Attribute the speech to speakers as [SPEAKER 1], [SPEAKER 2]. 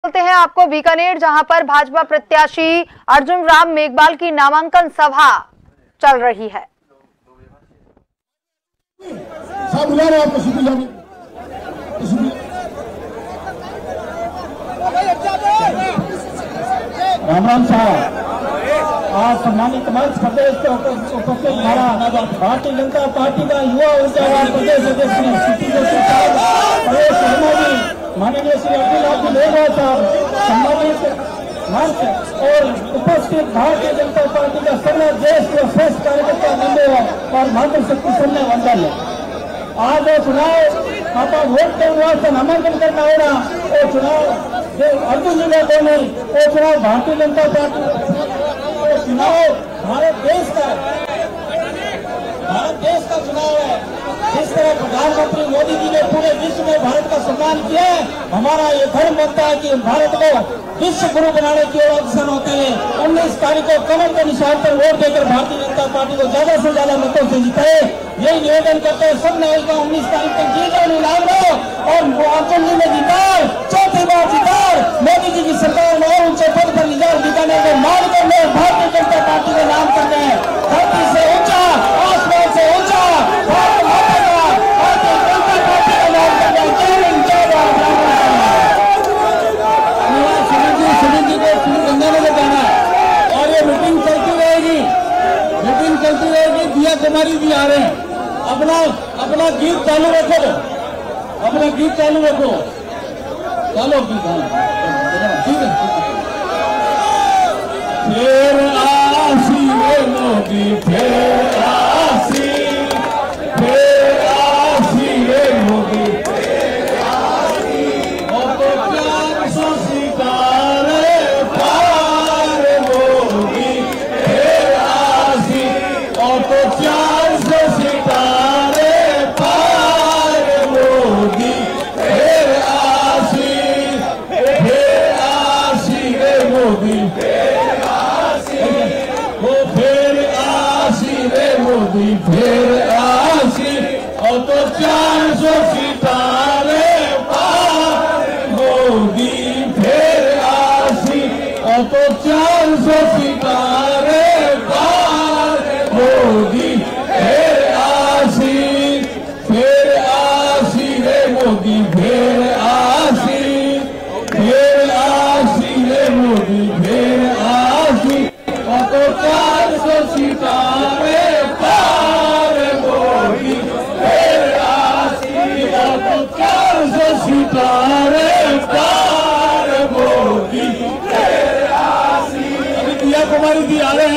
[SPEAKER 1] बोलते हैं आपको बीकानेर, जहां पर भाजपा प्रत्याशी अर्जुन राम मेघवाल की नामांकन सभा चल रही है।
[SPEAKER 2] राम राम साहब, आज सम्मानित मंच प्रदेश के उपस्थित हमारा भारतीय जनता पार्टी का युवा ऊर्जावान प्रदेश अध्यक्ष माननीय श्री अर्जुन मेघवाल साहब, सम्मानित मंच और उपस्थित भारतीय जनता पार्टी का सर्व देश के श्रेष्ठ कार्यकर्ता बंधु और मातृशक्ति सैन्य वंदन। आज वो चुनाव आप वोट के वास्ते नामांकन करना हो रहा, वो चुनाव अर्जुन जी का तो नहीं, वो चुनाव भारतीय जनता पार्टी, वो चुनाव भारत देश का चुनाव है। जिस तरह प्रधानमंत्री मोदी जी ने पूरे विश्व में भारत का सम्मान किया है, हमारा ये धर्म बनता है कि भारत को विश्व गुरु बनाने की ओर अग्रसर होते हैं। 19 तारीख को कमल के निशान पर वोट देकर भारतीय जनता पार्टी को ज्यादा से ज्यादा मतों से जिताए, यही निवेदन करते हैं। सब ने 19 तारीख तक जीतो नीलाम लो और अर्जुन जी ने जीतार, चौथी बार जीतार, मोदी जी की सरकार में और ऊंचे पद पर निजात बीकानेर को मार कर ले भारतीय जनता पार्टी का नाम करते हैं। धरती से ऊंचा, आसमान से ऊंचा भारत माता का भारतीय जनता पार्टी का नाम करते हैं। सुनील जी को गंगानगर जाना है और ये मीटिंग चलती रहेगी। दिया कुमारी जी आ रहे हैं। अपना गीत चालू रखो, चलो गीत ठीक है। फिर आसी रे मोदी, फिर आसी रे मोदी, और तो 400 सितारे पार मोदी, फिर आसी, और तो 400 सितारे पार मोदी, फिर आसी रे मोदी, फिर आसी रे मोदी, फिर आसी, और तो 400 सितारे पार मोदी, फिर आसी, और तो 400 सितारे पार मोदी, फिर आसी रे मोदी, फिर आसी रे मोदी, फिर आसी, और तो 400 सितारे पार मोदी, फिर आसी, और तो 400 सितारे पार मोदी, फिर आसी। अभी दिया कुमारी जी आ रहे हैं।